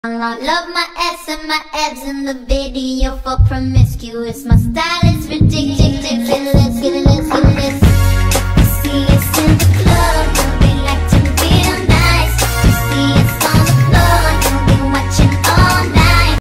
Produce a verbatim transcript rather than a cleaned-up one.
Love my ass and my abs in the video for promiscuous. My style is ridiculous.